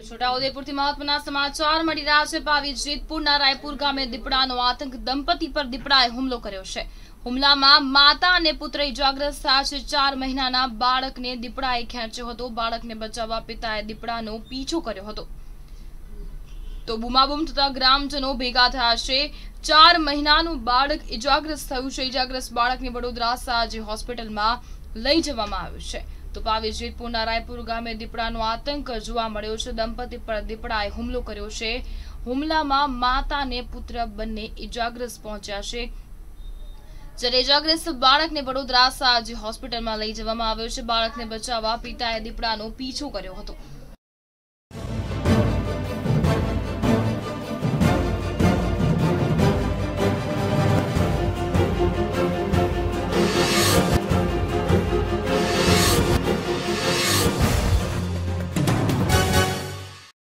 છોટાઉદેપુરથી મહત્વના સમાચાર મળી રહ્યા છે। પાવી જેતપુરના રાયપુર ગામે દીપડાનો આતંક, દંપતી પર દીપડાએ હુમલો કર્યો છે। હુમલામાં માતા અને પુત્ર ઇજાગ્રસ્ત થયા છે। 4 મહિનાના બાળકને દીપડાએ ખેંચ્યો હતો। બાળકને બચાવવા પિતાએ દીપડાનો પીછો કર્યો હતો તો બૂમાબૂમ થતા ગ્રામજનો ભેગા થયા છે। 4 મહિનાનું બાળક ઇજાગ્રસ્ત થયું છે। ઇજાગ્રસ્ત બાળકને વડોદરા સાજી હોસ્પિટલમાં લઈ જવામાં આવ્યું છે। તો પાવી જેતપુરના રાયપુર ગામે દીપડાનો આતંક જોવા મળ્યો છે। દંપતી પર દીપડાએ હુમલો કર્યો છે। હુમલામાં માતા અને પુત્ર બંને ઇજાગ્રસ્ત પહોંચ્યા છે। જ્યારે ઇજાગ્રસ્ત બાળકને વડોદરા સાજી હોસ્પિટલમાં લઈ જવામાં આવ્યો છે। બાળકને બચાવવા પિતાએ દીપડાનો પીછો કર્યો હતો।